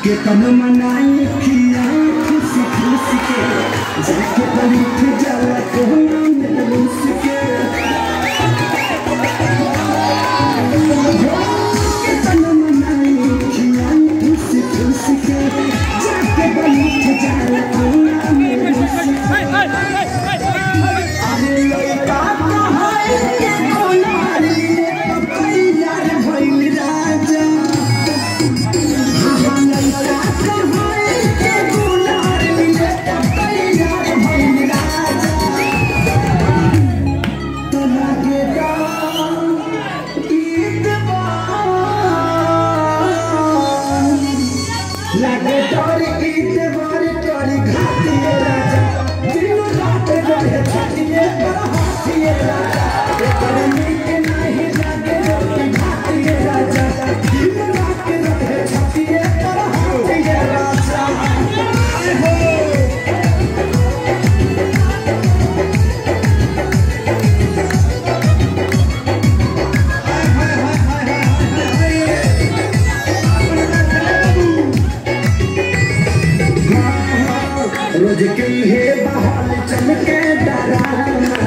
तन मनाई खिया खुशी खुशी के जाके पलट जाला कोना में रुस के तन मनाई खिया खुशी खुशी के जाके पलट जाला कोना में रुस के अरे लड़का हाय के कोनारी पपैया भइल राजा रोज के है बहाल चमके डराना